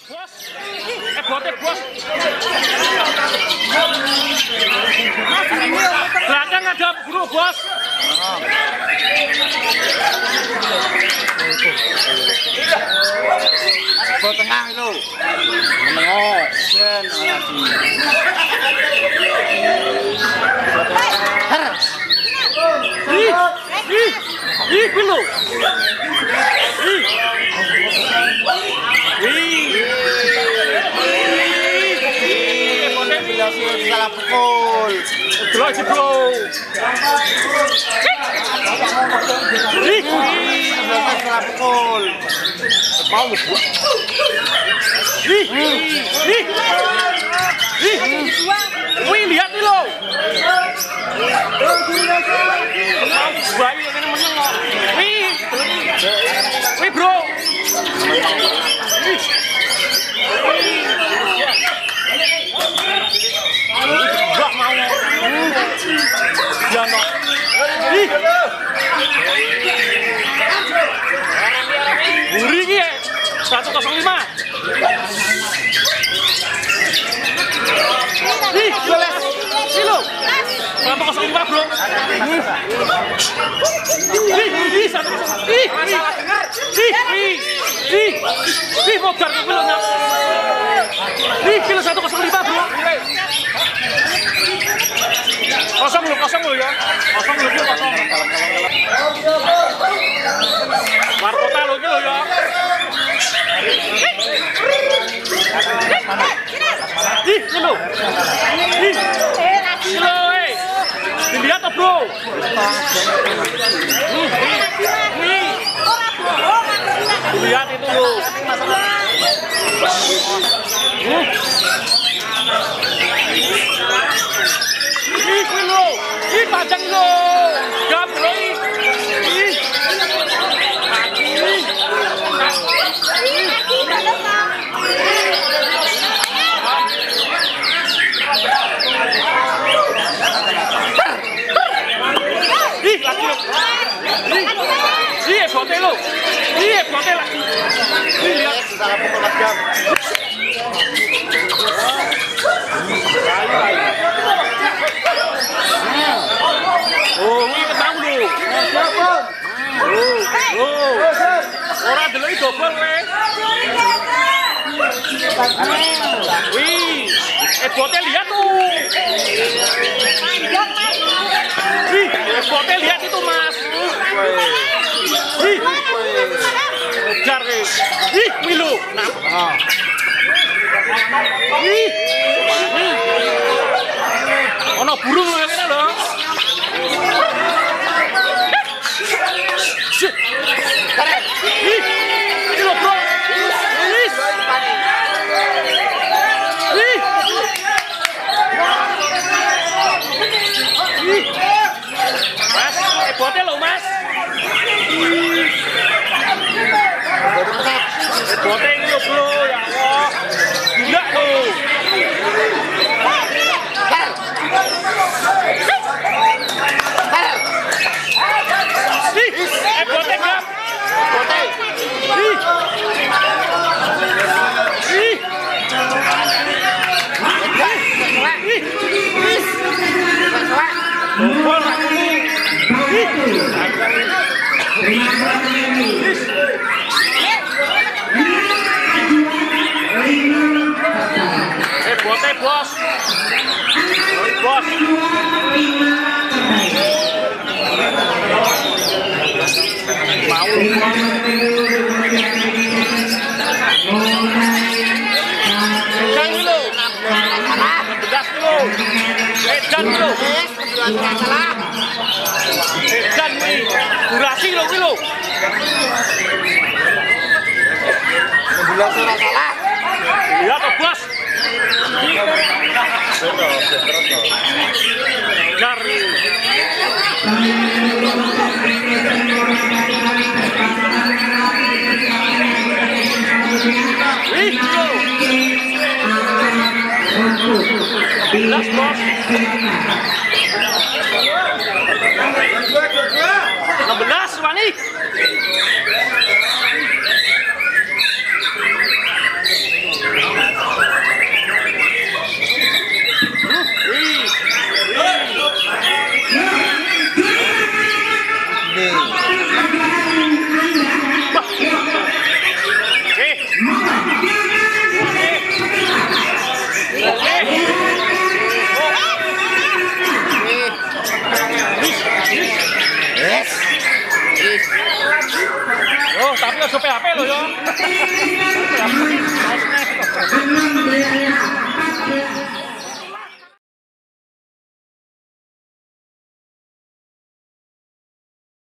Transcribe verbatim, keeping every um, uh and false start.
bos. Eh, bote bos. Belakang ada guru bos. Bot tengah itu. Menengok. Sen Ih, ih, ih, belum. Ih, ih, salah pukul. Delok jeblok. Ih, salah pukul. mau lu. Ih, ih, ih, wih lihat nih lo. Mau bayi yang ini meneng kok. Wih, wih bro. Wih, Wah mau. Ya no. Ih. Buri ki seratus lima. Ih, boleh. Kilo. seratus lima, bro. Ih, ih, satu. Ih, ih. Ih, ih. Ih. Ih, modar ki kilo nak. Ih, kilo seratus lima, bro. Kosong lu, kosong lu ya. Kosong lu, kosong. Markota lu ki lo ya. Ih, kilo. Ih. Kilo, eh. Dilihat toh, bro. Ih, ih. Dilihat itu lo. Ih. Ih, kilo. Ih, panjang lo. Gap, bro. Ih. Ih. Ih, lagi lo. Ih, ih, bote lo. Ih, bote lagi. Ih, lihat. Salah pukul jam. Oh, ini ketemu lo. Oh, oh. Orang dulu itu dobel we. Wih, eh bote lihat tuh. Wih, eh bote lihat itu mas. Wih, ujar wih. Wih, milu. Nah. Wih, wih. Ono burung lho ngene lho. Shit. Ih, ini lho bro. Ih. Ih. Ih. Mas, eh bote lho mas. Eh bote ini lho bro, ya Allah. Gila tuh. Ih, eh bote gap. Bote. Ih. Ih. Ih. Ih. Bol aku. Ih. Eh bote bos. Bos. Mau Edan kilo belas kilo Edan kilo Edan nih durasi kilo kilo Belas salah salah. lihat toh bos jari Wih, belas bos enam belas wangi Loh, tapi aja P H P loh ya.